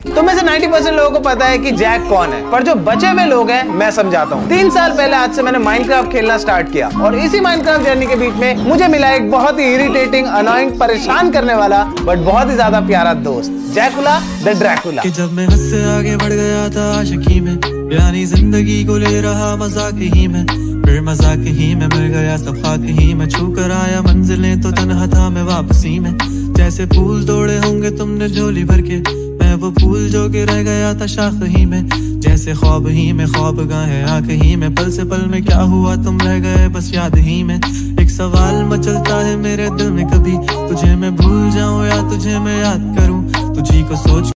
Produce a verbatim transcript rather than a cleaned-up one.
तुम में से नब्बे परसेंट लोगों को पता है कि जैक कौन है, पर जो बचे हुए लोग हैं मैं समझाता हूँ। तीन साल पहले आज से मैंने माइनक्राफ्ट खेलना स्टार्ट किया और इसी माइनक्राफ्ट जर्नी के बीच में मुझे मिला एक बहुत ही इरिटेटिंग, अनोइंग, परेशान करने वाला बट बहुत ही ज्यादा प्यारा दोस्त, जैकुला द ड्रैकुला। कि जब मैं हद से आगे बढ़ गया था आशिकी में, यानी जिंदगी को ले रहा मजाक ही में, फिर मजाक ही में मिल गया सब खाक ही में, छू कर आया मंजिलें तो तन्हा था मैं वापसी में। जैसे फूल तोड़े होंगे तुमने झोली भर के, मैं वो फूल जो के रह गया था शाख ही में। जैसे ख्वाब ही में ख्वाब गाहे आंख ही में, पल से पल में क्या हुआ तुम रह गए बस याद ही में। एक सवाल मचलता है मेरे दिल में, कभी तुझे मैं भूल जाऊं या तुझे मैं याद करूं, तुझी को सोच